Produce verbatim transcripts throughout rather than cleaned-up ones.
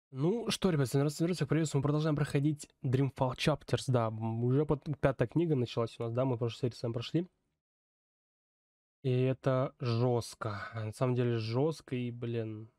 Ну что, ребят, здравствуйте, привет, мы продолжаем проходить Dreamfall Chapters, да, м, уже под- пятая книга началась у нас, да, мы прошлую серию с вами прошли, и это жестко, на самом деле жестко, и, блин,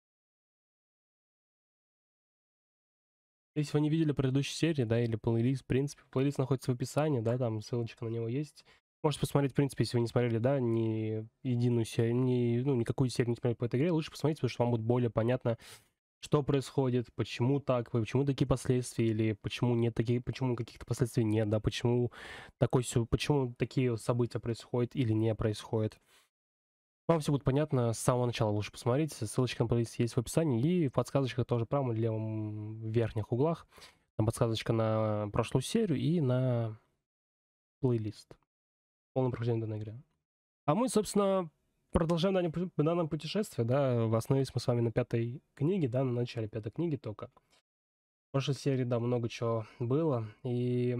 если вы не видели предыдущей серии, да, или плейлист, в принципе, плейлист находится в описании, да, там ссылочка на него есть, можете посмотреть, в принципе, если вы не смотрели, да, ни единую серию, ни, ну, никакую серию не смотрели по этой игре, лучше посмотрите, потому что вам будет более понятно, что происходит, почему так, почему такие последствия, или почему нет таких, почему каких-то последствий нет, да, почему такой, сю- почему такие события происходят или не происходят. Вам все будет понятно с самого начала, лучше посмотрите, ссылочка на плейлист есть в описании, и в подсказочках тоже в правом и левом верхних углах, там подсказочка на прошлую серию и на плейлист, полное прохождение данной игры. А мы, собственно, продолжаем данное пу- данное путешествие, да, остановились мы с вами на пятой книге, да, на начале пятой книги только. В прошлой серии, да, много чего было. И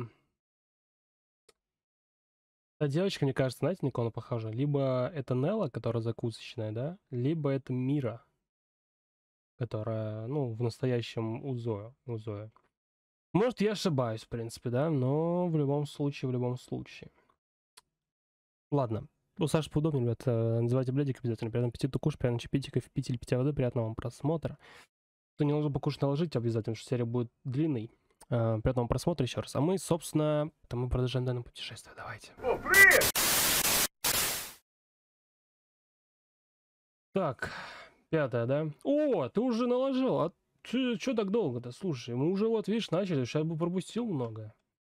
та девочка, мне кажется, знаете, на кого она похожа? Либо это Нелла, которая закусочная, да, либо это Мира, которая, ну, в настоящем у Зоя. У Зои. Может, я ошибаюсь, в принципе, да, но в любом случае, в любом случае. Ладно. Ну, Саша, поудобнее, ребят, э, называйте блядик обязательно. Приятного аппетита, кушать, приятного чапитика, пить или питья воды, приятного вам просмотра. Кто не должен покушать, наложить обязательно, что серия будет длинной. Э, Приятного просмотра еще раз. А мы, собственно, там мы продолжаем данное путешествие. Давайте. Так, пятая, да? О, ты уже наложил. А ты что так долго-то? Слушай, мы уже вот, видишь, начали. Сейчас бы пропустил много.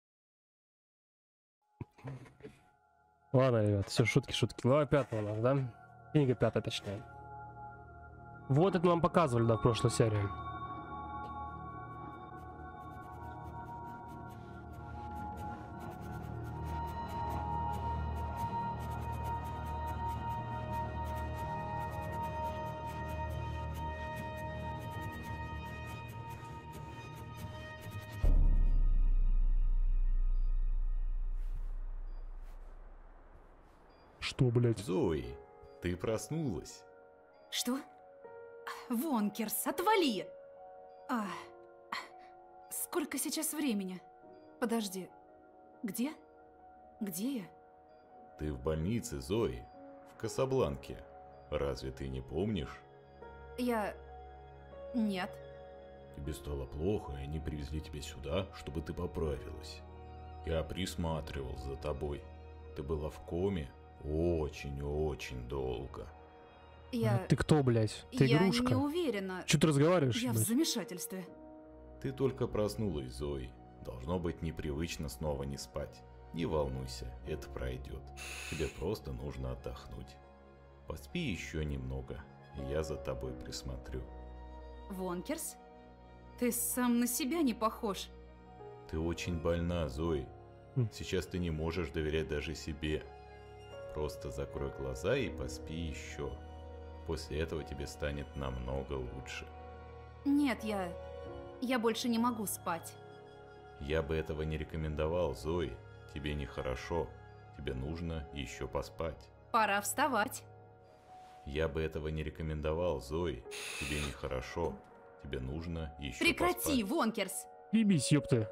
Ладно, ребят, все, шутки, шутки. Глава пятая у нас, да? Книга пятая, точнее. Вот это нам показывали, да, в прошлой серии. Что, блядь? Зои, ты проснулась. Что? Вонкерс, отвали! А, сколько сейчас времени? Подожди, где? Где я? Ты в больнице, Зои, в Касабланке. Разве ты не помнишь? Я... Нет. Тебе стало плохо, и они привезли тебя сюда, чтобы ты поправилась. Я присматривал за тобой. Ты была в коме очень-очень долго. Я... Ты кто, блядь? Ты я игрушка? не уверена. Че ты разговариваешь, Я в блядь? замешательстве. Ты только проснулась, Зои. Должно быть непривычно снова не спать. Не волнуйся, это пройдет. Тебе просто нужно отдохнуть. Поспи еще немного, и я за тобой присмотрю. Вонкерс? Ты сам на себя не похож. Ты очень больна, Зои. Хм. Сейчас ты не можешь доверять даже себе. Просто закрой глаза и поспи еще. После этого тебе станет намного лучше. Нет, я... Я больше не могу спать. Я бы этого не рекомендовал, Зои. Тебе нехорошо. Тебе нужно еще поспать. Пора вставать. Я бы этого не рекомендовал, Зои. Тебе нехорошо. Тебе нужно еще Прекрати, поспать. Вонкерс! Ебись, ёпты.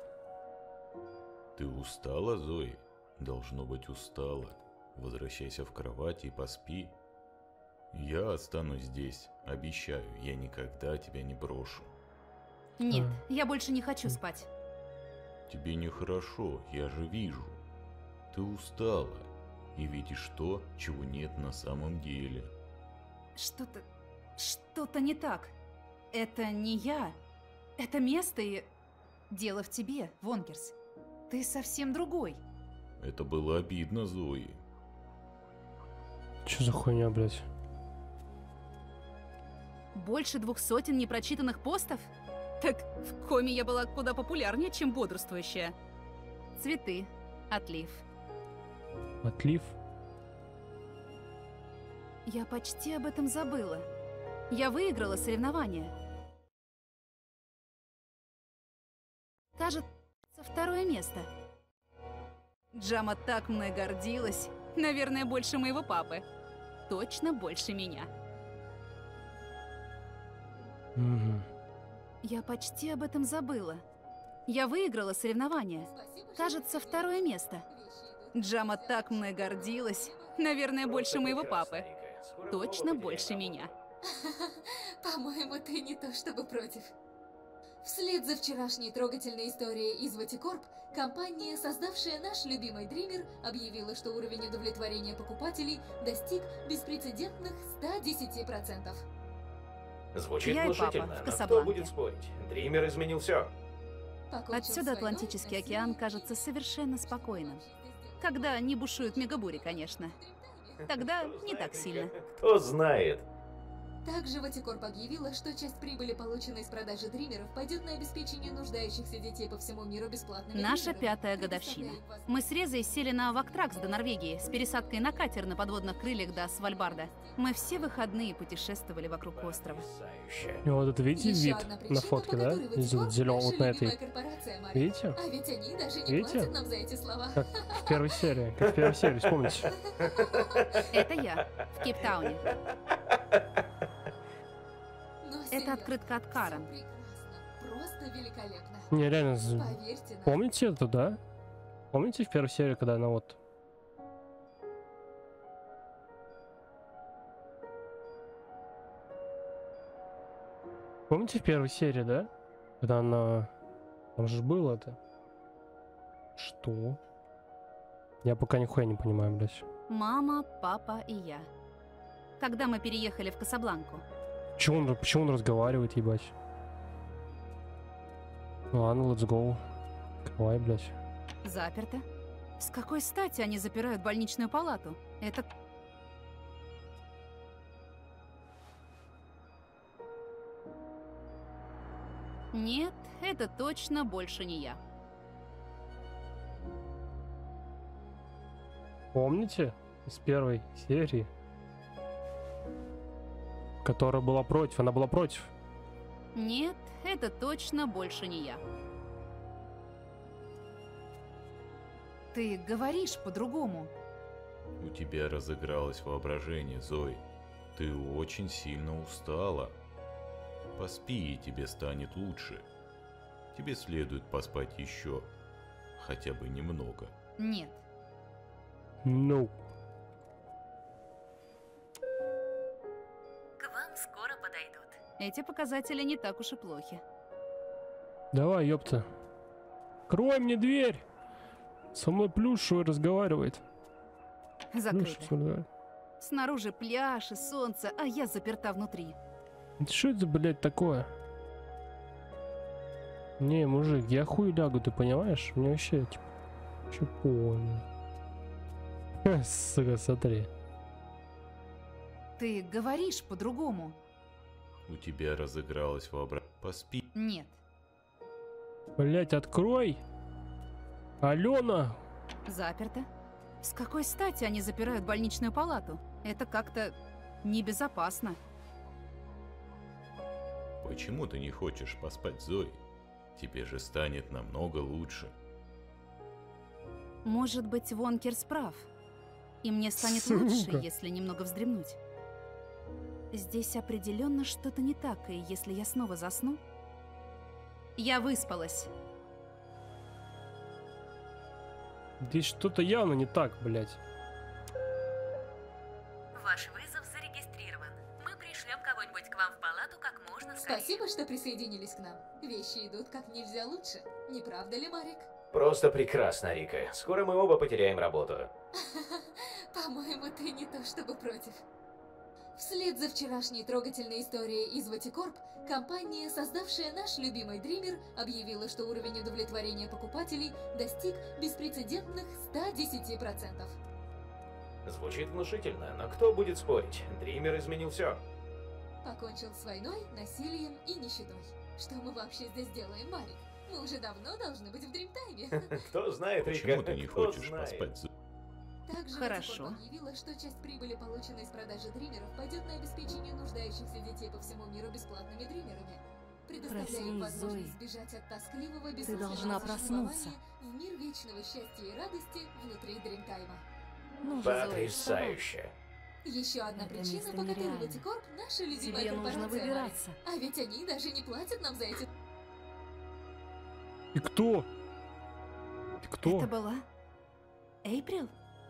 Ты устала, Зои? Должно быть, устала. Возвращайся в кровать и поспи. Я останусь здесь. Обещаю, я никогда тебя не брошу. Нет, А. я больше не хочу спать. Тебе нехорошо, я же вижу. Ты устала и видишь то, чего нет на самом деле. Что-то... Что-то не так. Это не я. Это место и... Дело в тебе, Вонкерс. Ты совсем другой. Это было обидно, Зои. Че за хуйня, блядь? Больше двух сотен непрочитанных постов? Так в коме я была куда популярнее, чем бодрствующая. Цветы. Отлив. Отлив? Я почти об этом забыла. Я выиграла соревнование. Кажется, второе место. Джама так мной гордилась. Наверное, больше моего папы. Точно больше меня. Угу. Я почти об этом забыла. Я выиграла соревнование. Кажется, второе место. Джама так мной гордилась. Наверное, больше моего папы. Точно больше меня. По-моему, ты не то чтобы против. Вслед за вчерашней трогательной историей из Ватикорп, компания, создавшая наш любимый Дример, объявила, что уровень удовлетворения покупателей достиг беспрецедентных ста десяти процентов. Звучит Я и папа внушительно, в но кто Касабланке. будет спорить? Дример изменил все. Отсюда Атлантический океан кажется совершенно спокойным. Когда не бушуют мегабури, конечно. Тогда не так сильно. Кто знает? Также Ватикорп объявила, что часть прибыли, полученной с продажи Дримеров, пойдет на обеспечение нуждающихся детей по всему миру бесплатными Наша Дримерами, пятая годовщина. Мы с Резой сели на Вактракс до Норвегии с пересадкой на катер на подводных крыльях до Свальбарда. Мы все выходные путешествовали вокруг острова. Потрясающе. И вот это видите Еще вид одна на причина, фотке, по да? которой Ватикорп Зеленый наша вот на любимая этой. корпорация, Марик. Видите? А ведь они даже не Видите? платят нам за эти слова. Как в первой серии. Как в первой серии, вспомните. Это я в Кейптауне. Но Это серьезно, открытка от Карен. всё прекрасно. Просто великолепно. Не, реально, з- Поверьте нам. помните это, да? Помните в первой серии, когда она вот... Помните в первой серии, да? Когда она... Там же было это. Что? Я пока нихуя не понимаю, блядь. Мама, папа и я. Когда мы переехали в Касабланку. Почему он, почему он разговаривает, ебать? Ну ладно, let's go. Давай, блядь. Заперто. С какой стати они запирают больничную палату? Это... Нет, это точно больше не я. Помните из первой серии? Которая была против, она была против. Нет, это точно больше не я. Ты говоришь по-другому. У тебя разыгралось воображение, Зои. Ты очень сильно устала. Поспи, и тебе станет лучше. Тебе следует поспать еще. Хотя бы немного. Нет. Ну. К вам скоро подойдут. Эти показатели не так уж и плохи. Давай, ёпта. Крой мне дверь! Со мной плюшевый разговаривает. Закрыто. Плюшевый разговаривает. Снаружи пляж и солнце, а я заперта внутри. Это что это, блядь, такое? Не, мужик, я хуй лягу, ты понимаешь? Мне вообще, типа, чё понял. Ха, сука, смотри. Ты говоришь по-другому. У тебя разыгралось воображение. Поспи. Нет. Блядь, открой! Алена! Заперто. С какой стати они запирают больничную палату? Это как-то небезопасно. Почему ты не хочешь поспать, Зои? Тебе же станет намного лучше. Может быть, Вонкерс прав. И мне станет Сука. лучше, если немного вздремнуть. Здесь определенно что-то не так, и если я снова засну... Я выспалась. Здесь что-то явно не так, блядь. Ваш вызов зарегистрирован. Мы пришлем кого-нибудь к вам в палату как можно скорее. Спасибо, что присоединились к нам. Вещи идут как нельзя лучше. Не правда ли, Марик? Просто прекрасно, Рика. Скоро мы оба потеряем работу. По-моему, ты не то чтобы против. Вслед за вчерашней трогательной историей из Ватикорп, компания, создавшая наш любимый Дример, объявила, что уровень удовлетворения покупателей достиг беспрецедентных ста десяти процентов. Звучит внушительно, но кто будет спорить? Дример изменил все. Покончил с войной, насилием и нищетой. Что мы вообще здесь делаем, Марик? Мы уже давно должны быть в Дримтайме. Кто знает, Рика? Почему ты не кто хочешь знает? поспать, Зои? Также Хорошо. Ватикорп объявила, что часть прибыли, полученной с продажи Дримеров, пойдет на обеспечение нуждающихся детей по всему миру бесплатными Дримерами. Предоставляя им Проснись, возможность Зои. сбежать от тоскливого, Ты бессмысленного должна проснуться. существования в мир вечного счастья и радости внутри Дримтайма. Ну же, Зои, вставай. Потрясающе. Еще одна Это причина, место по которой нереально. Ватикорп наша любимая Тебе нужно корпорация, выбираться. Марик. А ведь они даже не платят нам за эти... И кто? И кто? Это была Эйприл?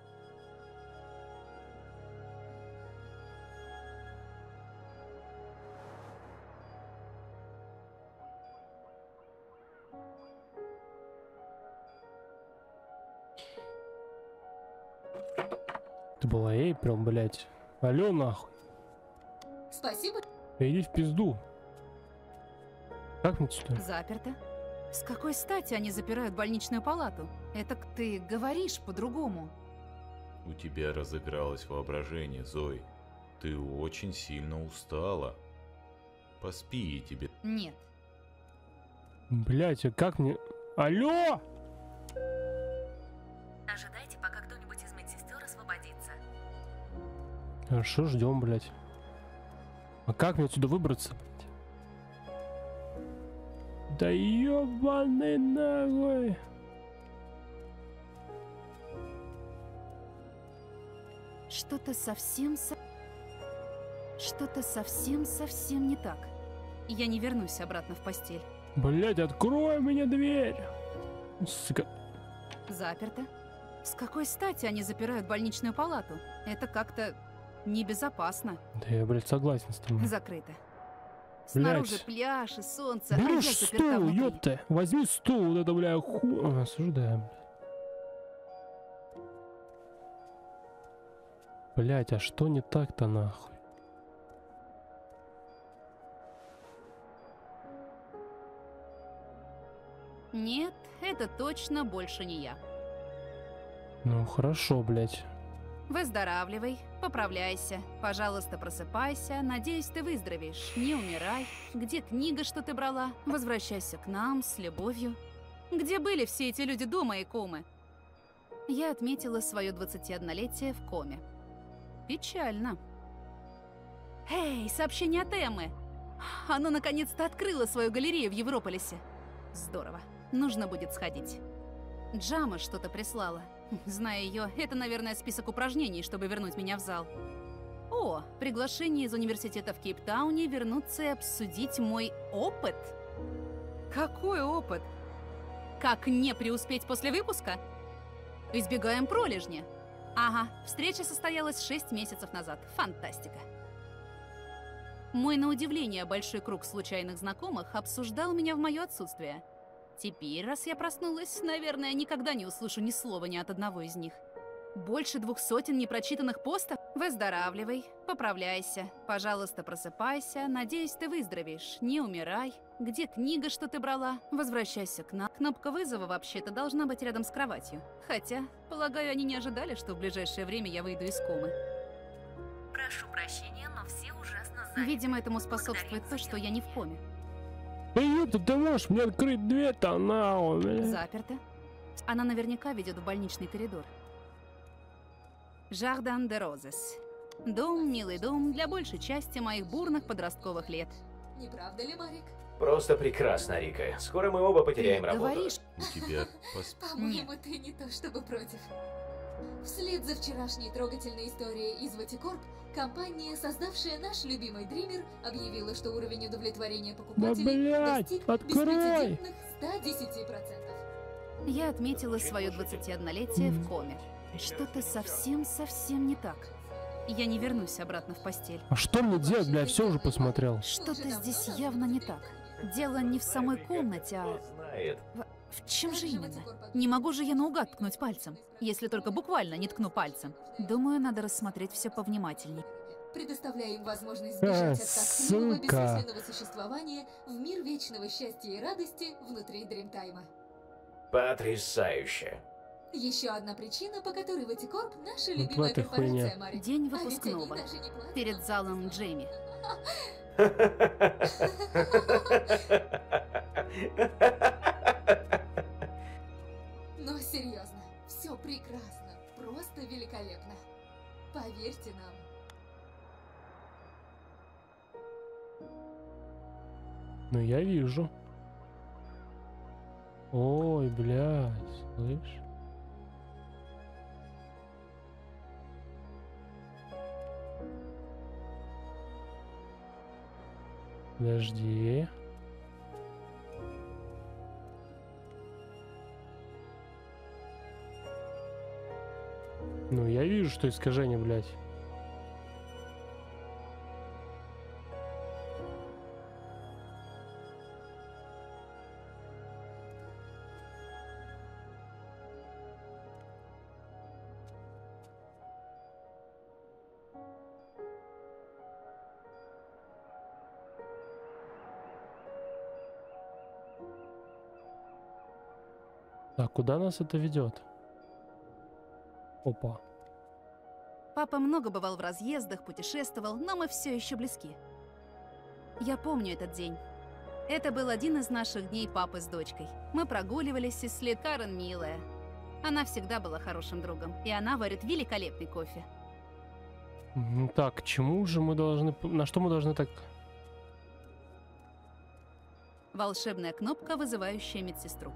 Это была Эйприл, блядь. Алё, нахуй. Спасибо. Да иди в пизду. Как мне сюда? Заперто. С какой стати они запирают больничную палату? Это к- ты говоришь по-другому. У тебя разыгралось воображение, Зои. Ты очень сильно устала. Поспи, и тебе... Нет. Блядь, а как мне... Алло! Ожидайте, пока кто-нибудь из медсестер освободится. Хорошо, ждем, блядь. А как мне отсюда выбраться? Да ёбаный нахуй. Что-то совсем... со- Что-то совсем-совсем не так. Я не вернусь обратно в постель. Блядь, открой мне дверь. Сука. Заперто. С какой стати они запирают больничную палату? Это как-то небезопасно. Да я, блядь, согласен с тобой. Закрыто. Снаружи Блядь. пляж и солнце, а Берешь я заперта стул, внутри. ёпта. Возьми стул, вот это, бля, ху... А, осуждаем. Блядь, а что не так-то, нахуй? Нет, это точно больше не я. Ну, хорошо, блядь. Выздоравливай, поправляйся, пожалуйста, просыпайся, надеюсь, ты выздоровеешь, не умирай. Где книга, что ты брала? Возвращайся к нам с любовью. Где были все эти люди до моей комы? Я отметила свое двадцатиоднолетие в коме. Печально. Эй, сообщение от Эммы! Оно наконец-то открыло свою галерею в Европолисе. Здорово. Нужно будет сходить. Джама что-то прислала. Зная ее, это, наверное, список упражнений, чтобы вернуть меня в зал. О, приглашение из университета в Кейптауне вернуться и обсудить мой опыт. Какой опыт? Как не преуспеть после выпуска? Избегаем пролежня. Ага, встреча состоялась шесть месяцев назад. Фантастика. Мой, на удивление, большой круг случайных знакомых обсуждал меня в мое отсутствие. Теперь, раз я проснулась, наверное, никогда не услышу ни слова ни от одного из них. Больше двух сотен непрочитанных постов? Выздоравливай, поправляйся, пожалуйста, просыпайся, надеюсь, ты выздоровеешь, не умирай. Где книга, что ты брала? Возвращайся к нам. Кнопка вызова вообще-то должна быть рядом с кроватью. Хотя, полагаю, они не ожидали, что в ближайшее время я выйду из комы. Прошу прощения, но все ужасно заняты. Видимо, этому способствует то, что я не в коме. Да ёпта, ты можешь мне открыть дверь-то, нахуй, блядь. Заперто. Она наверняка ведет в больничный коридор. Жардан де Розес. Дом, милый дом, для большей части моих бурных подростковых лет. Не правда ли, Марик? Просто прекрасно, Рика. Скоро мы оба потеряем работу. Говоришь, У тебя... Поспи. По-моему, ты не то чтобы против. Вслед за вчерашней трогательной историей из Ватикорп, компания, создавшая наш любимый Дример, объявила, что уровень удовлетворения покупателей блядь, достиг открой! беспрецедентных ста десяти процентов. я отметила свое двадцатиоднолетие в коме. Что-то совсем-совсем не так. Я не вернусь обратно в постель. А что мне делать, блядь, все уже посмотрел. Что-то здесь явно не так. Дело не в самой комнате, а... Кто знает. В, в чем же именно? Не могу же я наугад ткнуть пальцем. Если только буквально не ткну пальцем. Думаю, надо рассмотреть все повнимательней. Предоставляя им возможность А, сбежать от тоскливого, сука. бессмысленного существования в мир вечного счастья и радости внутри Дримтайма. Потрясающе. Еще одна причина, по которой Ватикорп наша Вот любимая в этой хуйне. корпорация, Марик. День А ведь они выпускного. даже не платят. Перед залом Джейми. Но серьезно, все прекрасно, просто великолепно. Поверьте нам. Ну, я вижу. Ой, блядь, слышь? Подожди. Ну, я вижу, что искажение, блядь. Так, куда нас это ведет? Опа. Папа много бывал в разъездах, путешествовал, но мы все еще близки. Я помню этот день. Это был один из наших дней папы с дочкой. Мы прогуливались, и след Карен милая. Она всегда была хорошим другом, и она варит великолепный кофе. М, Так, к чему же мы должны... п- На что мы должны так... Волшебная кнопка, вызывающая медсестру.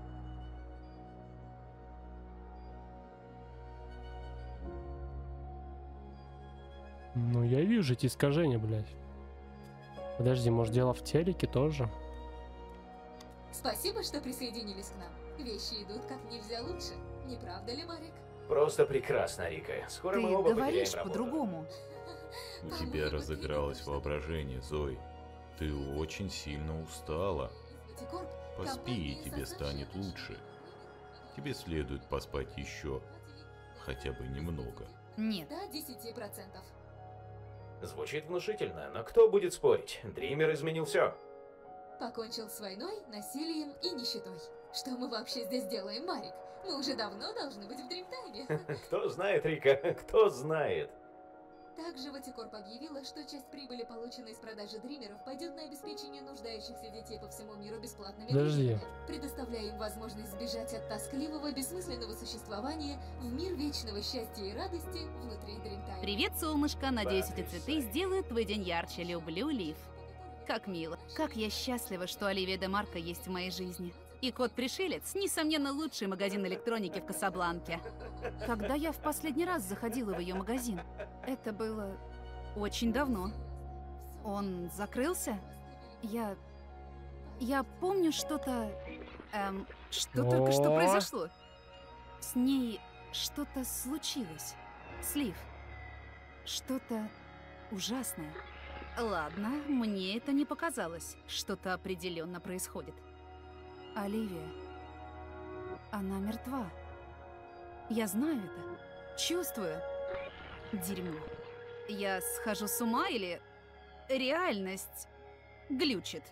Ну, я вижу эти искажения, блядь. Подожди, может, дело в телеке тоже? Спасибо, что присоединились к нам. Вещи идут как нельзя лучше. Не правда ли, Марик? Просто прекрасно, Рика. Скоро Ты мы оба говоришь потеряем работу. по-другому. У тебя разыгралось воображение, Зои. Ты очень сильно устала. Ватикорп — Поспи, и компания, тебе создавшая станет наш лучше. мир. Тебе следует поспать еще, хотя бы немного. Нет. До десяти процентов. Звучит внушительно, но кто будет спорить? Дример изменил все. Покончил с войной, насилием и нищетой. Что мы вообще здесь делаем, Марик? Мы уже давно должны быть в Дримтайме. Кто знает, Рика, кто знает. Также Ватикорп объявила, что часть прибыли, полученной из продажи дримеров, пойдет на обеспечение нуждающихся детей по всему миру бесплатными Подожди. дримерами, предоставляя им возможность сбежать от тоскливого, бессмысленного существования в мир вечного счастья и радости внутри Дримтайма. Привет, солнышко. Надеюсь, эти цветы Потрясающе. сделают твой день ярче. Люблю, Лив. Как мило. Как я счастлива, что Оливия де Марко есть в моей жизни. И Кот-пришелец, несомненно, лучший магазин электроники в Касабланке. Когда я в последний раз заходила в ее магазин? Это было очень давно. Он закрылся? Я... Я помню что-то... Эм, что только что О. произошло. С ней что-то случилось. Слив. Что-то ужасное. Ладно, мне это не показалось. Что-то определенно происходит. Оливия. Она мертва. Я знаю это. Чувствую. Дерьмо. Я схожу с ума или... Реальность глючит.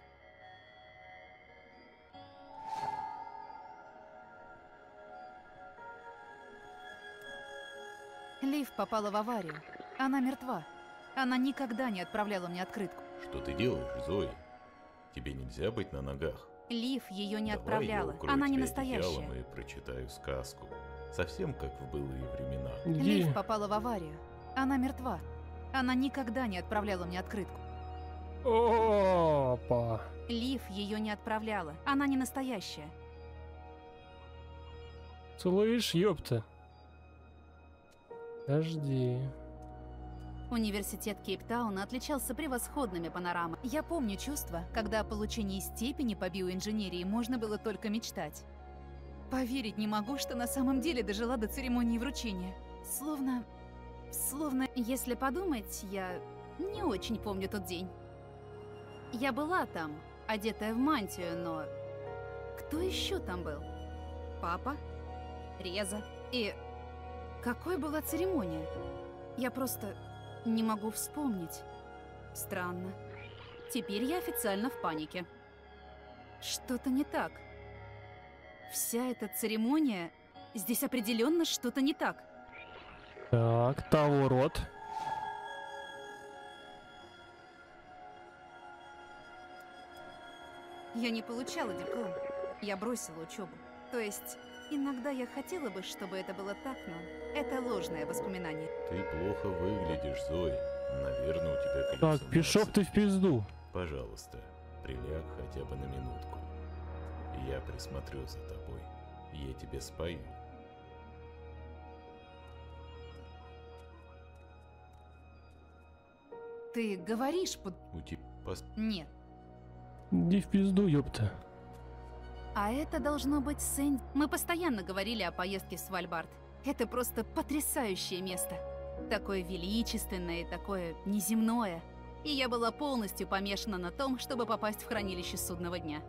Лив попала в аварию. Она мертва. Она никогда не отправляла мне открытку. Что ты делаешь, Зои? Тебе нельзя быть на ногах. Лив ее не Давай я отправляла. укрою Она не тебя настоящая. одеялом и прочитаю сказку. Совсем как в былые времена. Где? Лив попала в аварию. Она мертва. Она никогда не отправляла мне открытку. Опа. Лив ее не отправляла. Она не настоящая. Слышь, ёпта. Подожди. Университет Кейптауна отличался превосходными панорамами. Я помню чувство, когда о получении степени по биоинженерии можно было только мечтать. Поверить не могу, что на самом деле дожила до церемонии вручения. Словно... Словно, если подумать, я не очень помню тот день. Я была там, одетая в мантию, но... Кто еще там был? Папа? Реза? И... Какой была церемония? Я просто... Не могу вспомнить. Странно. Теперь я официально в панике. Что-то не так. Вся эта церемония... Здесь определенно что-то не так. Так, того рот. Я не получала диплом. Я бросила учебу. То есть, иногда я хотела бы, чтобы это было так, но это ложное воспоминание. Ты плохо выглядишь, Зои. Наверное, у тебя Так, галлюцинации. пешок ты в пизду. Пожалуйста, приляг хотя бы на минутку. Я присмотрю за тобой. Я тебе спою. Ты говоришь под... У тебя... пос- Нет. Иди в пизду, ёпта. А это должно быть Сэнди. Мы постоянно говорили о поездке в Свальбард. Это просто потрясающее место. Такое величественное и такое неземное. И я была полностью помешана на том, чтобы попасть в хранилище судного дня.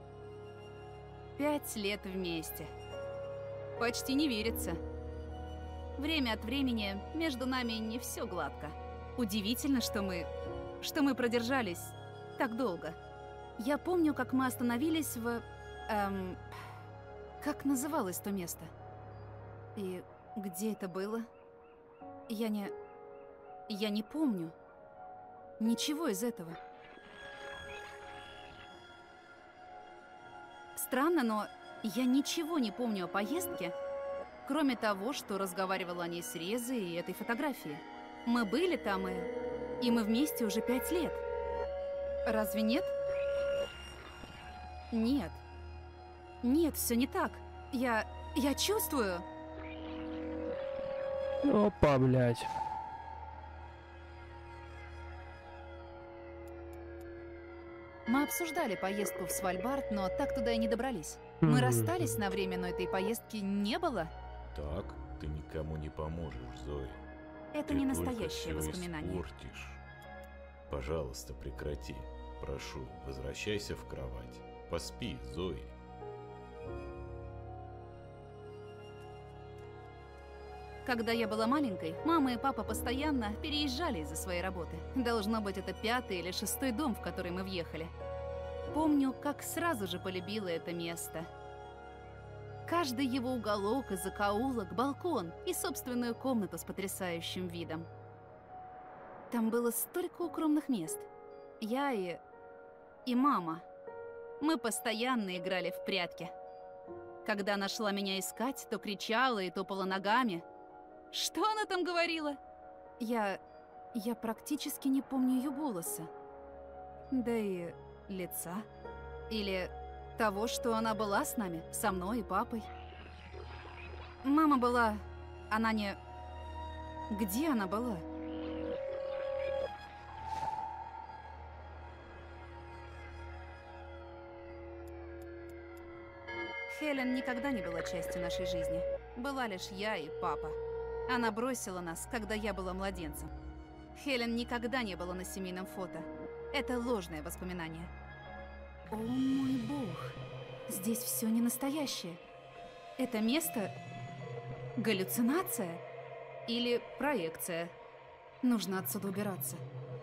Пять лет вместе. Почти не верится. Время от времени между нами не все гладко. Удивительно, что мы... что мы продержались так долго. Я помню, как мы остановились в... Эм... Как называлось то место? И где это было? Я не... Я не помню. Ничего из этого. Странно, но я ничего не помню о поездке, кроме того, что разговаривала о ней с Резой и этой фотографии. Мы были там, и... и мы вместе уже пять лет. Разве нет? Нет. Нет, все не так. Я... я чувствую... Опа, блядь. Мы обсуждали поездку в Свальбард, но так туда и не добрались. Мы Хм. расстались на время, но этой поездки не было. Так ты никому не поможешь, Зои. Это Ты не только настоящее всё воспоминание. испортишь. Пожалуйста, прекрати. Прошу, возвращайся в кровать. Поспи, Зои. Когда я была маленькой, мама и папа постоянно переезжали из-за своей работы. Должно быть, это пятый или шестой дом, в который мы въехали. Помню, как сразу же полюбила это место. Каждый его уголок и закоулок, балкон и собственную комнату с потрясающим видом. Там было столько укромных мест. Я и... и мама. Мы постоянно играли в прятки. Когда она шла меня искать, то кричала и топала ногами. Что она там говорила? Я... я практически не помню ее голоса. Да и лица. Или того, что она была с нами, со мной и папой. Мама была... Она не... Где она была? Хелен никогда не была частью нашей жизни. Была лишь я и папа. Она бросила нас, когда я была младенцем. Хелен никогда не была на семейном фото. Это ложное воспоминание. О мой бог. Здесь все не настоящее. Это место... галлюцинация? Или проекция? Нужно отсюда убираться.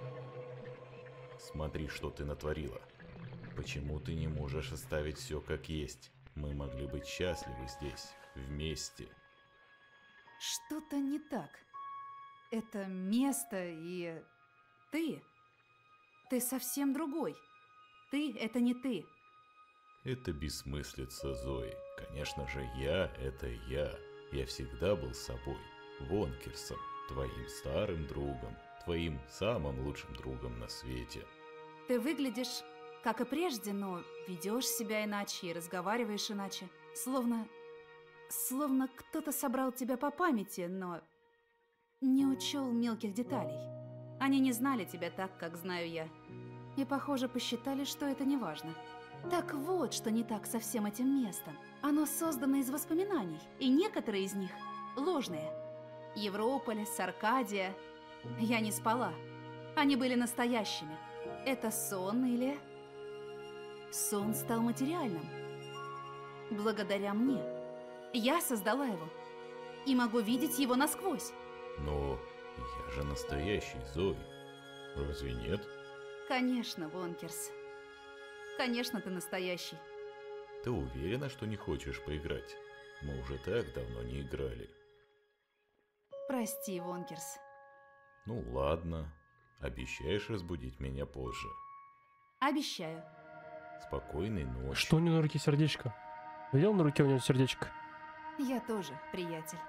Смотри, что ты натворила. Почему ты не можешь оставить все как есть? Мы могли быть счастливы здесь, вместе. Что-то не так. Это место и... ты. Ты совсем другой. Ты — это не ты. Это бессмыслица, Зои. Конечно же, я — это я. Я всегда был собой. Вонкерсом, твоим старым другом, твоим самым лучшим другом на свете. Ты выглядишь, как и прежде, но ведешь себя иначе и разговариваешь иначе. Словно... Словно кто-то собрал тебя по памяти, но не учел мелких деталей. Они не знали тебя так, как знаю я. И, похоже, посчитали, что это не важно. Так вот, что не так со всем этим местом. Оно создано из воспоминаний, и некоторые из них ложные. Европолис, Аркадия. Я не спала. Они были настоящими. Это сон или... Сон стал материальным. Благодаря мне. Я создала его. И могу видеть его насквозь. Но я же настоящий, Зои. Разве нет? Конечно, Вонкерс. Конечно, ты настоящий. Ты уверена, что не хочешь поиграть? Мы уже так давно не играли. Прости, Вонкерс. Ну ладно. Обещаешь разбудить меня позже? Обещаю. Спокойной ночи. Что у него на руке сердечко? Видел на руке у него сердечко? Я тоже, приятель.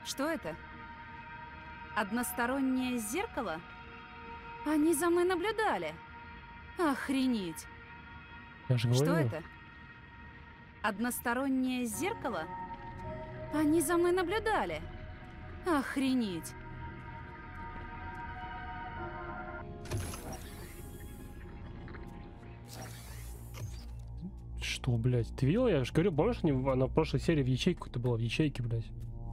Что это? Одностороннее зеркало? Они за мной наблюдали. Охренеть. Я же Что говорю. это? Одностороннее зеркало? Они за мной наблюдали. Охренеть. Что, блядь? Ты видел? Я же говорю, помнишь, они в- она в прошлой серии в ячейку-то была, в ячейке, блядь.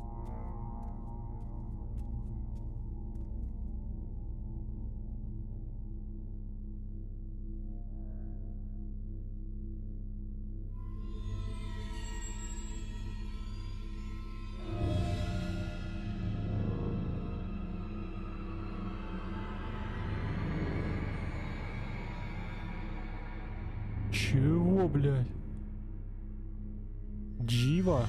Чего, блядь? Джива?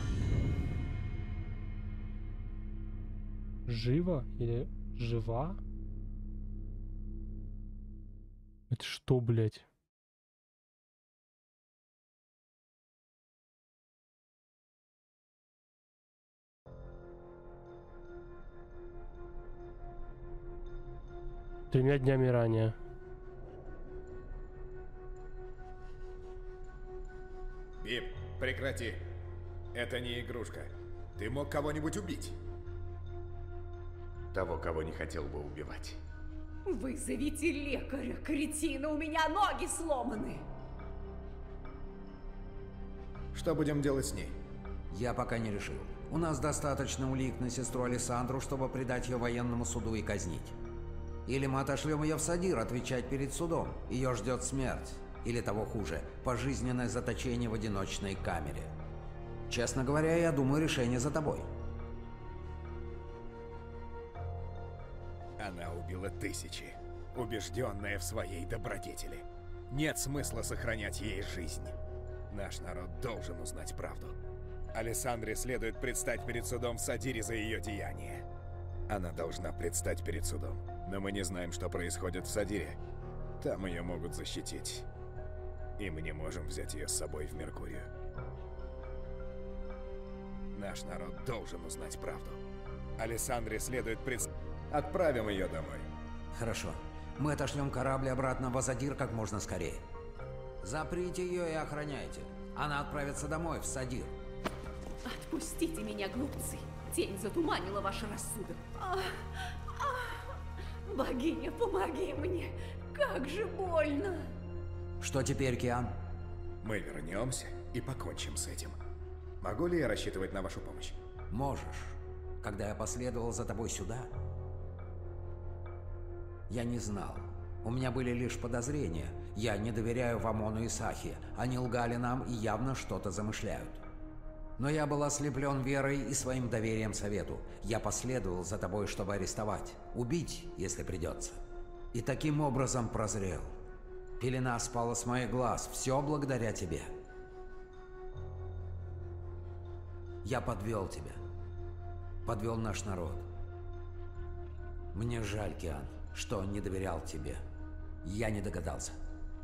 Жива или жива? Это что, блядь? Тремя днями ранее. Бип, прекрати. Это не игрушка. Ты мог кого-нибудь убить. Того, кого не хотел бы убивать. Вызовите лекаря, кретина, у меня ноги сломаны. Что будем делать с ней? Я пока не решил. У нас достаточно улик на сестру Алессандру, чтобы предать ее военному суду и казнить. Или мы отошлем ее в Садир отвечать перед судом. Ее ждет смерть. Или того хуже, пожизненное заточение в одиночной камере. Честно говоря, я думаю, решение за тобой. Она убила тысячи, убежденная в своей добродетели. Нет смысла сохранять ей жизнь. Наш народ должен узнать правду. Алессандре следует предстать перед судом в Садире за ее деяния. Она должна предстать перед судом. Но мы не знаем, что происходит в Садире. Там ее могут защитить. И мы не можем взять ее с собой в Меркурию. Наш народ должен узнать правду. Алессандре следует пред... Отправим ее домой. Хорошо. Мы отошлем корабль обратно в Азадир как можно скорее. Заприте ее и охраняйте. Она отправится домой, в Садир. Отпустите меня, глупцы. Тень затуманила ваш рассудок. Ах, ах. Богиня, помоги мне. Как же больно. Что теперь, Киан? Мы вернемся и покончим с этим. Могу ли я рассчитывать на вашу помощь? Можешь. Когда я последовал за тобой сюда, я не знал. У меня были лишь подозрения. Я не доверяю Вамону и Сахе. Они лгали нам и явно что-то замышляют. Но я был ослеплен верой и своим доверием совету. Я последовал за тобой, чтобы арестовать. Убить, если придется. И таким образом прозрел. Пелена спала с моих глаз. Все благодаря тебе. Я подвел тебя. Подвел наш народ. Мне жаль, Киан, что не доверял тебе. Я не догадался.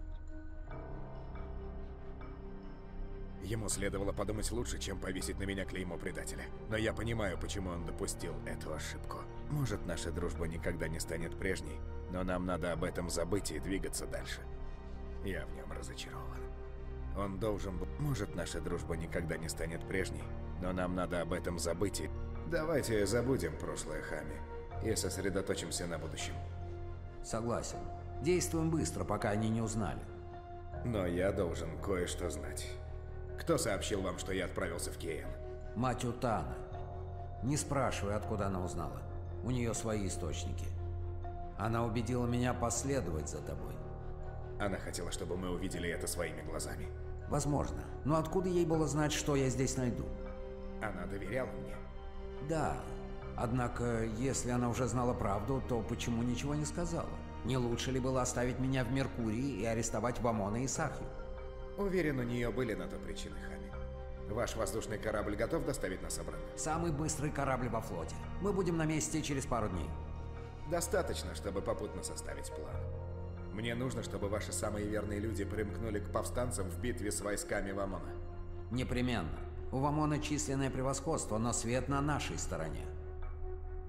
Ему следовало подумать лучше, чем повесить на меня клеймо предателя. Но я понимаю, почему он допустил эту ошибку. Может, наша дружба никогда не станет прежней, но нам надо об этом забыть и двигаться дальше. Я в нем разочарован. Он должен был... Может, наша дружба никогда не станет прежней, но нам надо об этом забыть и... Давайте забудем прошлое, Хами, и сосредоточимся на будущем. Согласен. Действуем быстро, пока они не узнали. Но я должен кое-что знать. Кто сообщил вам, что я отправился в Кейн? Мать Утана. Не спрашивай, откуда она узнала. У нее свои источники. Она убедила меня последовать за тобой. Она хотела, чтобы мы увидели это своими глазами. Возможно. Но откуда ей было знать, что я здесь найду? Она доверяла мне. Да. Однако, если она уже знала правду, то почему ничего не сказала? Не лучше ли было оставить меня в Меркурии и арестовать Вамона и Сахи? Уверен, у нее были на то причины, Хами. Ваш воздушный корабль готов доставить нас обратно? Самый быстрый корабль во флоте. Мы будем на месте через пару дней. Достаточно, чтобы попутно составить план. Мне нужно, чтобы ваши самые верные люди примкнули к повстанцам в битве с войсками Вамона. Непременно. У Вамона численное превосходство, но свет на нашей стороне.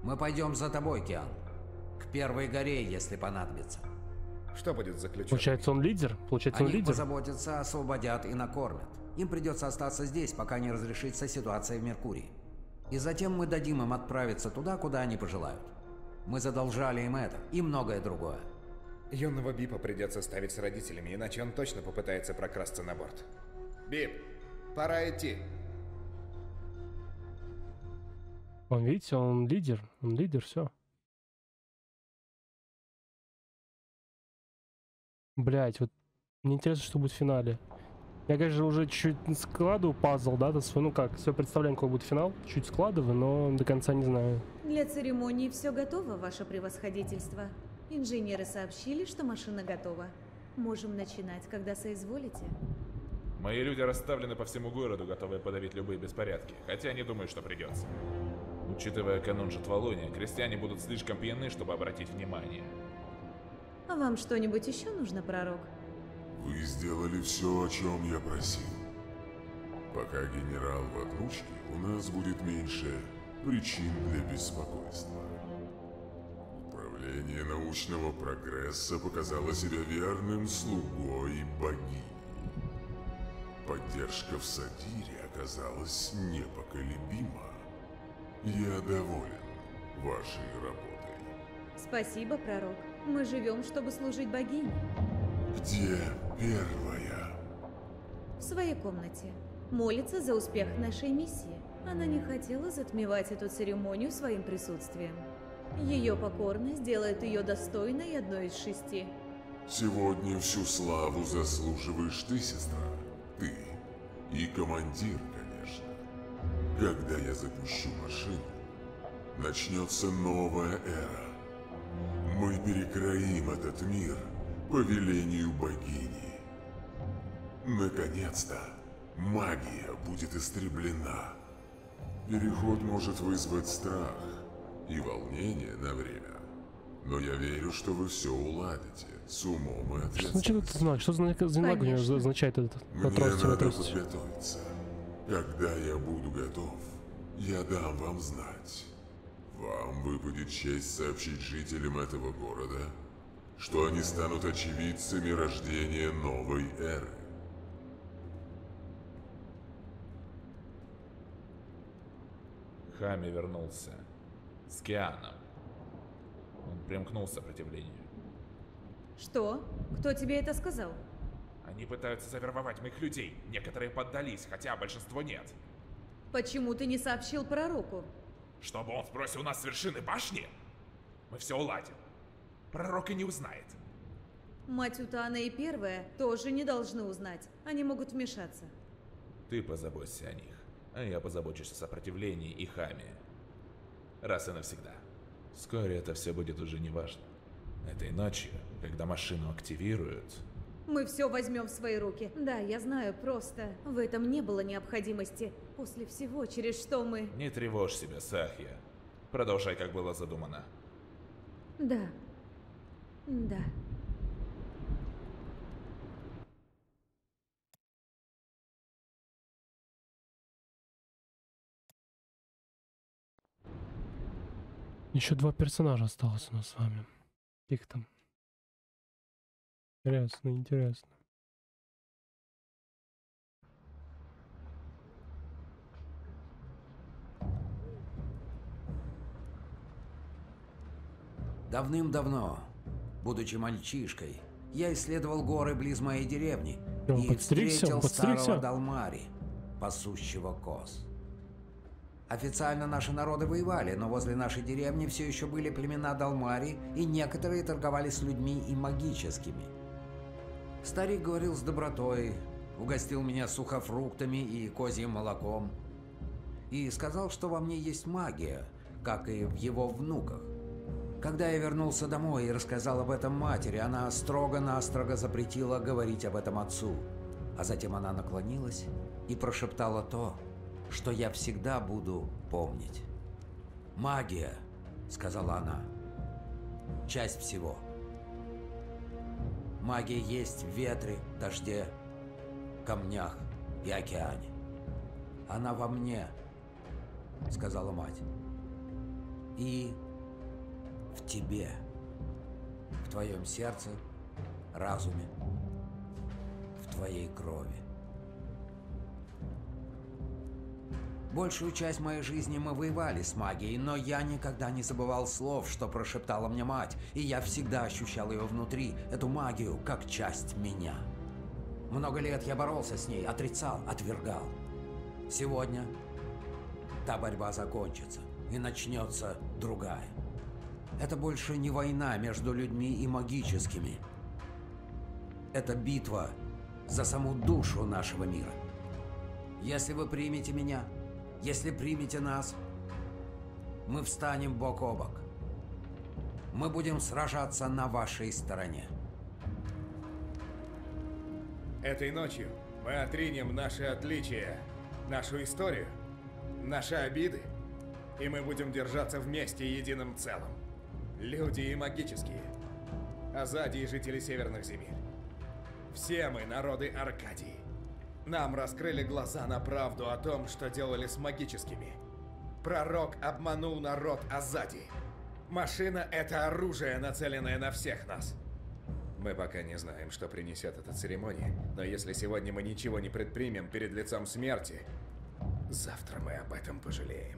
Мы пойдем за тобой, Киан. К первой горе, если понадобится. Что будет с заключенными? Получается, он лидер? Получается, О он них лидер? позаботятся, освободят и накормят. Им придется остаться здесь, пока не разрешится ситуация в Меркурии. И затем мы дадим им отправиться туда, куда они пожелают. Мы задолжали им это и многое другое. Юного Бипа придется ставить с родителями, иначе он точно попытается прокрасться на борт. Бип, пора идти. Он, видите, он лидер. Он лидер, все. Блять, вот мне интересно, что будет в финале. Я, конечно, уже чуть складываю пазл, да, то свой, ну как, все представляем, какой будет финал. Чуть складываю, но до конца не знаю. Для церемонии все готово, ваше превосходительство. Инженеры сообщили, что машина готова. Можем начинать, когда соизволите. Мои люди расставлены по всему городу, готовые подавить любые беспорядки, хотя не думаю, что придется. Учитывая канун Жатвалония, крестьяне будут слишком пьяны, чтобы обратить внимание. А вам что-нибудь еще нужно, пророк? Вы сделали все, о чем я просил. Пока генерал в отлучке, у нас будет меньше причин для беспокойства. Управление научного прогресса показало себя верным слугой богини. Поддержка в Сатире оказалась непоколебима. Я доволен вашей работой. Спасибо, пророк. Мы живем, чтобы служить богине. Где первая? В своей комнате. Молится за успех нашей миссии. Она не хотела затмевать эту церемонию своим присутствием. Ее покорность делает ее достойной одной из шести. Сегодня всю славу заслуживаешь ты, сестра. Ты и командир, конечно. Когда я запущу машину, начнется новая эра. Мы перекроим этот мир по велению богини. Наконец-то магия будет истреблена. Переход может вызвать страх и волнение на время. Но я верю, что вы все уладите с умом и Что значит ответственностью. это знак? Что за знак у него означает этот Мне вопрос? надо подготовиться. Когда я буду готов, я дам вам знать. Вам выпадет честь сообщить жителям этого города, что они станут очевидцами рождения новой эры. Хами вернулся. С Кианом. Он примкнул к сопротивлению. Что? Кто тебе это сказал? Они пытаются завербовать моих людей. Некоторые поддались, хотя большинство нет. Почему ты не сообщил пророку? Чтобы он сбросил нас с вершины башни? Мы все уладим. Пророк и не узнает. Мать Утана и Первая тоже не должны узнать. Они могут вмешаться. Ты позаботься о них, а я позабочусь о сопротивлении и Хами. Раз и навсегда. Вскоре это все будет уже не важно. Этой ночью, когда машину активируют... Мы все возьмем в свои руки. Да, я знаю, просто в этом не было необходимости. После всего, через что мы... Не тревожь себя, Сахья. Продолжай, как было задумано. Да. Да. Еще два персонажа осталось у нас с вами. Их там. Интересно, интересно. Давным-давно, будучи мальчишкой, я исследовал горы близ моей деревни Он и подстригся? встретил Он подстригся? старого Далмари, пасущего коз. Официально наши народы воевали, но возле нашей деревни все еще были племена Далмари, и некоторые торговали с людьми и магическими. Старик говорил с добротой, угостил меня сухофруктами и козьим молоком, и сказал, что во мне есть магия, как и в его внуках. Когда я вернулся домой и рассказал об этом матери, она строго-настрого запретила говорить об этом отцу. А затем она наклонилась и прошептала то, что я всегда буду помнить. «Магия», — сказала она, — «часть всего. Магия есть в ветре, дожде, камнях и океане. Она во мне», — сказала мать. и в тебе, в твоем сердце, разуме, в твоей крови. Большую часть моей жизни мы воевали с магией, но я никогда не забывал слов, что прошептала мне мать, и я всегда ощущал ее внутри, эту магию, как часть меня. Много лет я боролся с ней, отрицал, отвергал. Сегодня та борьба закончится, и начнется другая. Это больше не война между людьми и магическими. Это битва за саму душу нашего мира. Если вы примете меня, если примете нас, мы встанем бок о бок. Мы будем сражаться на вашей стороне. Этой ночью мы отринем наши отличия, нашу историю, наши обиды, и мы будем держаться вместе единым целым. Люди и магические, Азади и жители северных земель. Все мы народы Аркадии. Нам раскрыли глаза на правду о том, что делали с магическими. Пророк обманул народ Азади. Машина — это оружие, нацеленное на всех нас. Мы пока не знаем, что принесет эта церемония, но если сегодня мы ничего не предпримем перед лицом смерти, завтра мы об этом пожалеем.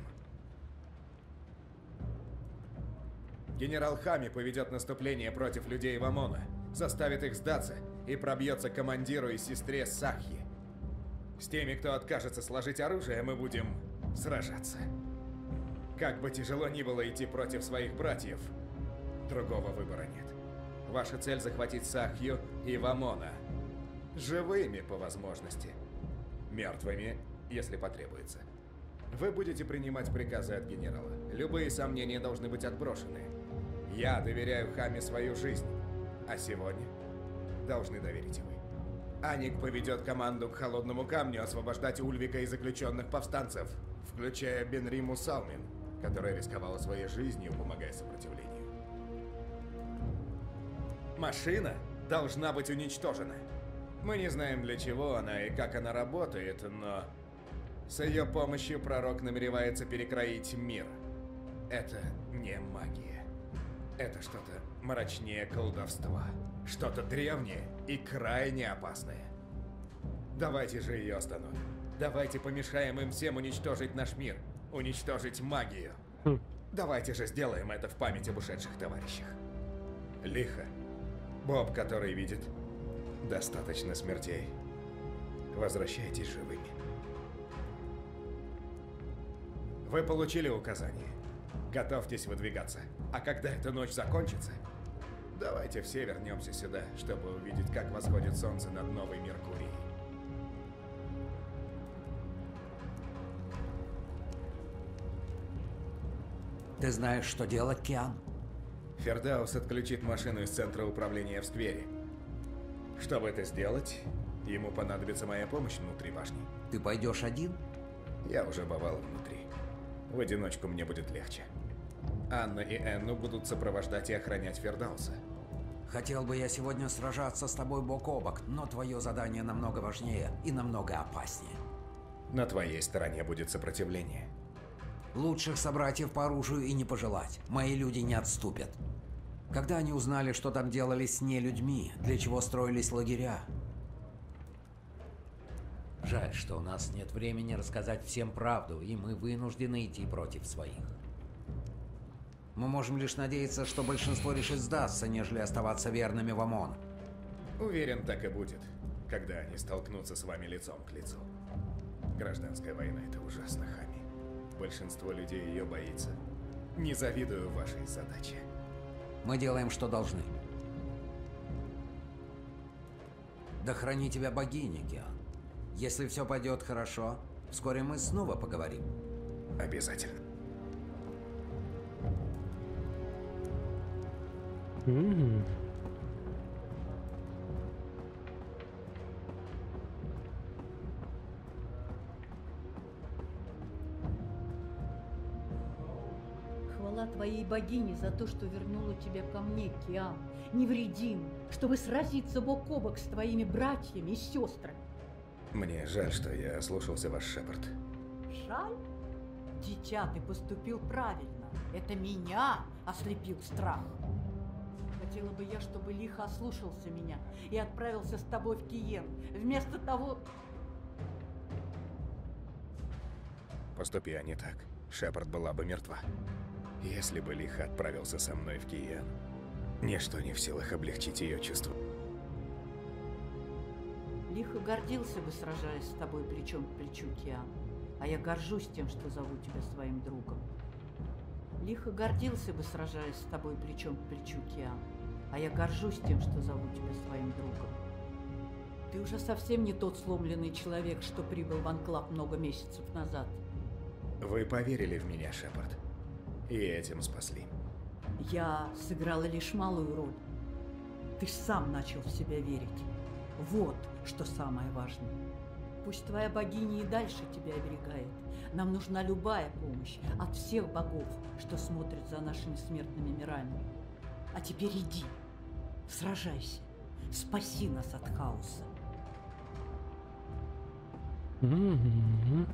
Генерал Хами поведет наступление против людей Вамона, заставит их сдаться и пробьется к командиру и сестре Сахьи. С теми, кто откажется сложить оружие, мы будем сражаться. Как бы тяжело ни было идти против своих братьев, другого выбора нет. Ваша цель — захватить Сахью и Вамона. Живыми по возможности. Мертвыми, если потребуется. Вы будете принимать приказы от генерала. Любые сомнения должны быть отброшены. Я доверяю Хами свою жизнь, а сегодня должны доверить и вы. Аник поведет команду к Холодному камню освобождать Ульвика и заключенных повстанцев, включая Бенриму Салмин, которая рисковала своей жизнью, помогая сопротивлению. Машина должна быть уничтожена. Мы не знаем, для чего она и как она работает, но с ее помощью пророк намеревается перекроить мир. Это не магия. Это что-то мрачнее колдовства. Что-то древнее и крайне опасное. Давайте же ее остановим. Давайте помешаем им всем уничтожить наш мир. Уничтожить магию. Хм. Давайте же сделаем это в память об ушедших товарищах. Лихо. Боб, который видит, достаточно смертей. Возвращайтесь живыми. Вы получили указание. Готовьтесь выдвигаться. А когда эта ночь закончится, давайте все вернемся сюда, чтобы увидеть, как восходит солнце над Новой Меркурией. Ты знаешь, что делать, Киан? Фердаус отключит машину из центра управления в сквере. Чтобы это сделать, ему понадобится моя помощь внутри башни. Ты пойдешь один? Я уже бывал внутри. В одиночку мне будет легче. Анна и Энну будут сопровождать и охранять Фердауса. Хотел бы я сегодня сражаться с тобой бок о бок, но твое задание намного важнее и намного опаснее. На твоей стороне будет сопротивление. Лучших собратьев по оружию и не пожелать. Мои люди не отступят. Когда они узнали, что там делали с нелюдьми, для чего строились лагеря? Жаль, что у нас нет времени рассказать всем правду, и мы вынуждены идти против своих. Мы можем лишь надеяться, что большинство решит сдаться, нежели оставаться верными Вамону. Уверен, так и будет, когда они столкнутся с вами лицом к лицу. Гражданская война — это ужасно, Хами. Большинство людей ее боится. Не завидую вашей задаче. Мы делаем, что должны. Да храни тебя богиня, Киан. Если все пойдет хорошо, вскоре мы снова поговорим. Обязательно. Mm-hmm. Хвала твоей богине за то, что вернула тебя ко мне, Киан, невредим, чтобы сразиться бок о бок с твоими братьями и сестрами. Мне жаль, что я ослушался ваш шепот. Жаль? Дитя, ты поступил правильно. Это меня ослепил страх. Хотела бы я, чтобы Лиха ослушался меня и отправился с тобой в Киен. Вместо того... Поступи они так, Шепард была бы мертва. Если бы Лиха отправился со мной в Киен, ничто не в силах облегчить ее чувства. Лиха гордился бы, сражаясь с тобой плечом к плечу, Киан. А я горжусь тем, что зову тебя своим другом. Лиха гордился бы, сражаясь с тобой плечом к плечу, Киан. А я горжусь тем, что зову тебя своим другом. Ты уже совсем не тот сломленный человек, что прибыл в Анклав много месяцев назад. Вы поверили в меня, Шепард, и этим спасли. Я сыграла лишь малую роль. Ты ж сам начал в себя верить. Вот что самое важное. Пусть твоя богиня и дальше тебя оберегает. Нам нужна любая помощь от всех богов, что смотрят за нашими смертными мирами. А теперь иди, сражайся, спаси нас от хаоса. Mm-hmm.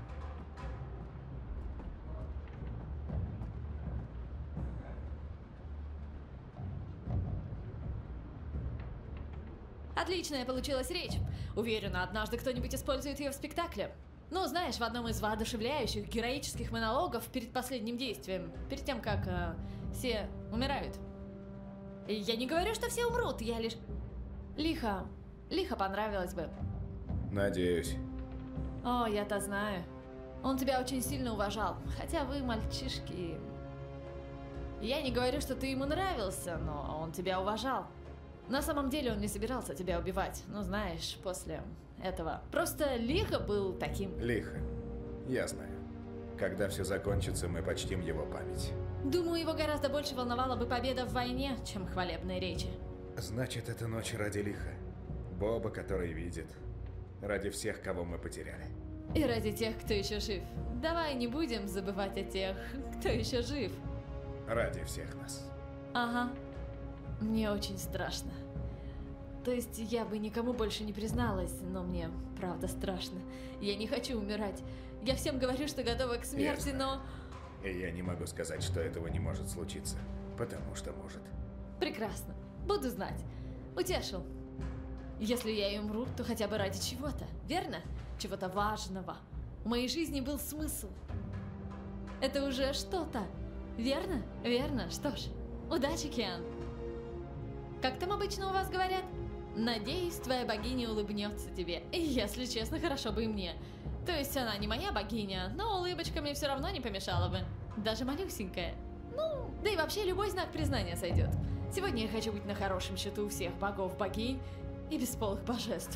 Отличная получилась речь. Уверена, однажды кто-нибудь использует ее в спектакле. Ну, знаешь, в одном из воодушевляющих героических монологов перед последним действием, перед тем, как э, все умирают. И я не говорю, что все умрут, я лишь... Лиха, Лиха понравилось бы. Надеюсь. О, я-то знаю. Он тебя очень сильно уважал, хотя вы, мальчишки... Я не говорю, что ты ему нравился, но он тебя уважал. На самом деле он не собирался тебя убивать, ну знаешь, после этого. Просто Лиха был таким. Лиха. Я знаю. Когда все закончится, мы почтим его память. Думаю, его гораздо больше волновала бы победа в войне, чем хвалебные речи. Значит, это ночь ради Лиха. Боба, который видит. Ради всех, кого мы потеряли. И ради тех, кто еще жив. Давай не будем забывать о тех, кто еще жив. Ради всех нас. Ага. Мне очень страшно. То есть я бы никому больше не призналась, но мне правда страшно. Я не хочу умирать. Я всем говорю, что готова к смерти, но... И я не могу сказать, что этого не может случиться, потому что может. Прекрасно. Буду знать. Утешил. Если я и умру, то хотя бы ради чего-то, верно? Чего-то важного. У моей жизни был смысл. Это уже что-то. Верно? Верно. Что ж, удачи, Киан. Как там обычно у вас говорят? Надеюсь, твоя богиня улыбнется тебе. И, если честно, хорошо бы и мне. То есть она не моя богиня, но улыбочка мне все равно не помешала бы. Даже малюсенькая. Ну, да и вообще любой знак признания сойдет. Сегодня я хочу быть на хорошем счету у всех богов, богинь и бесполых божеств.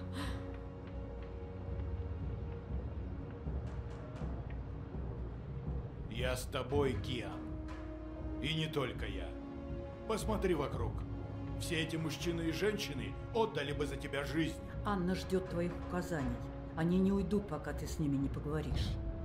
Я с тобой, Киан. И не только я. Посмотри вокруг. Все эти мужчины и женщины отдали бы за тебя жизнь. Анна ждет твоих указаний. Они не уйдут, пока ты с ними не поговоришь.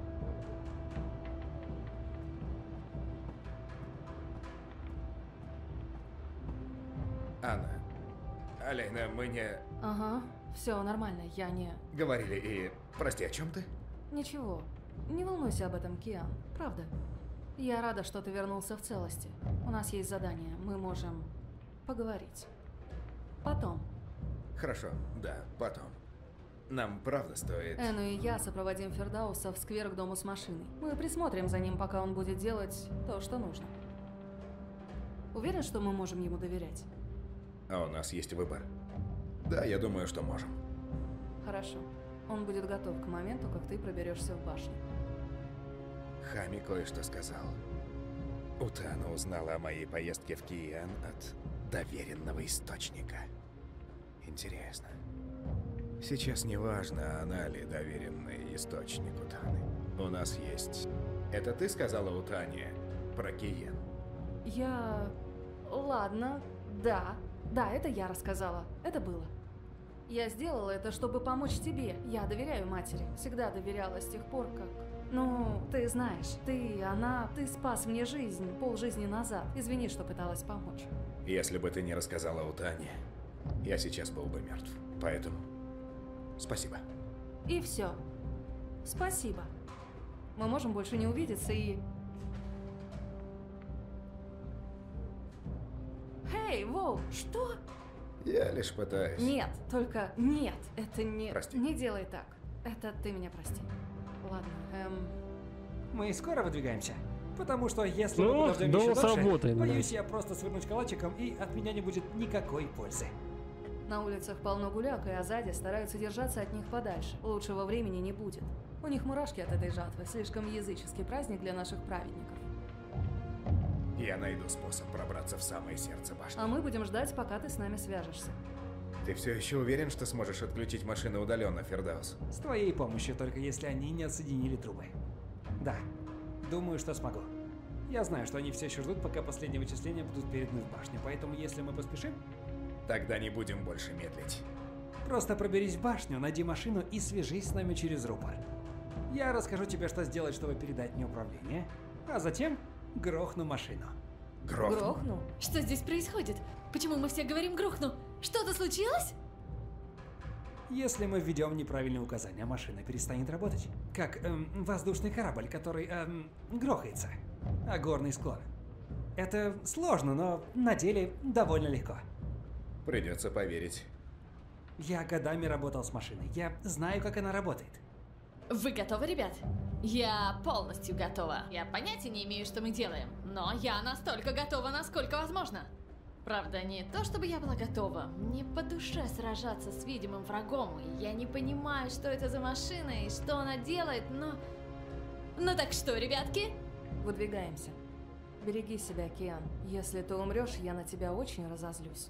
Анна. Алейна, мы не... Ага, все нормально, я не... Говорили и... Прости, о чем ты? Ничего. Не волнуйся об этом, Киан. Правда. Я рада, что ты вернулся в целости. У нас есть задание. Мы можем поговорить. Потом. Хорошо, да, потом. Нам правда стоит... Эну и я сопроводим Фердауса в сквер к дому с машиной. Мы присмотрим за ним, пока он будет делать то, что нужно. Уверен, что мы можем ему доверять? А у нас есть выбор. Да, я думаю, что можем. Хорошо. Он будет готов к моменту, как ты проберешься в башню. Хами кое-что сказал. Утана узнала о моей поездке в Киен от доверенного источника. Интересно. Сейчас не важно, она ли доверенный источник Утаны. У нас есть... Это ты сказала Утане про Киен? Я... Ладно, да. Да, это я рассказала. Это было. Я сделала это, чтобы помочь тебе. Я доверяю матери. Всегда доверяла с тех пор, как... Ну, ты знаешь, ты, она, ты спас мне жизнь полжизни назад. Извини, что пыталась помочь. Если бы ты не рассказала Утане, я сейчас был бы мертв. Поэтому спасибо. И все. Спасибо. Мы можем больше не увидеться и... Воу, что? Я лишь пытаюсь. Нет, только нет, это не... Прости. Не делай так. Это ты меня прости. Ладно, эм... Мы скоро выдвигаемся. Потому что если Ну, мы подождем думал, еще дольше, сработает, да. боюсь, я просто свернусь калачиком, и от меня не будет никакой пользы. На улицах полно гуляк, и Азади стараются держаться от них подальше. Лучшего времени не будет. У них мурашки от этой жатвы. Слишком языческий праздник для наших праведников. Я найду способ пробраться в самое сердце башни. А мы будем ждать, пока ты с нами свяжешься. Ты все еще уверен, что сможешь отключить машину удаленно, Фердаус? С твоей помощью, только если они не отсоединили трубы. Да, думаю, что смогу. Я знаю, что они все еще ждут, пока последние вычисления будут переданы в башню, поэтому если мы поспешим... Тогда не будем больше медлить. Просто проберись в башню, найди машину и свяжись с нами через рупор. Я расскажу тебе, что сделать, чтобы передать мне управление, а затем грохну машину. Грохну? Грохну? Что здесь происходит? Почему мы все говорим грохну? Что-то случилось? Если мы введем неправильные указания, машина перестанет работать. Как эм, воздушный корабль, который эм, грохается. А горный склон. Это сложно, но на деле довольно легко. Придется поверить. Я годами работал с машиной. Я знаю, как она работает. Вы готовы, ребят? Я полностью готова. Я понятия не имею, что мы делаем, но я настолько готова, насколько возможно. Правда, не то, чтобы я была готова. Мне по душе сражаться с видимым врагом, и я не понимаю, что это за машина и что она делает, но... Ну так что, ребятки? Выдвигаемся. Береги себя, Киан. Если ты умрешь, я на тебя очень разозлюсь.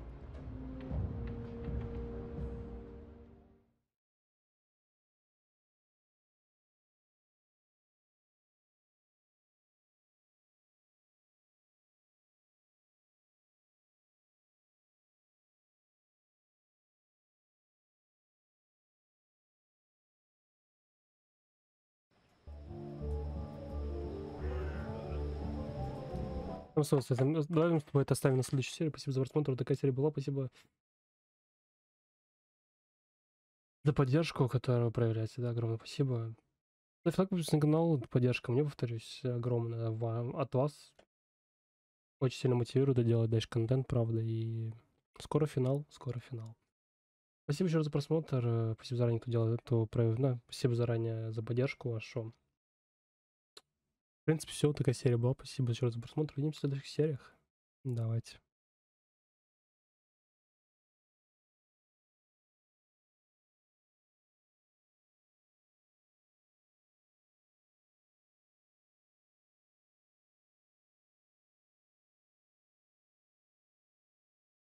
Ну, собственно, давай мы с тобой это оставим на следующую серию. Спасибо за просмотр. Вот такая серия была. Спасибо за поддержку, которую вы проявляете. Да, огромное спасибо. Ставь лайк, подписывайся на канал. Поддержка мне, повторюсь, огромная вам, от вас. Очень сильно мотивирует делать дальше контент, правда. И скоро финал, скоро финал. Спасибо еще раз за просмотр. Спасибо заранее, кто делает это. Прояв... Да, спасибо заранее за поддержку вашу. В принципе, все, такая серия была. Спасибо еще раз за просмотр. Увидимся в следующих сериях. Давайте.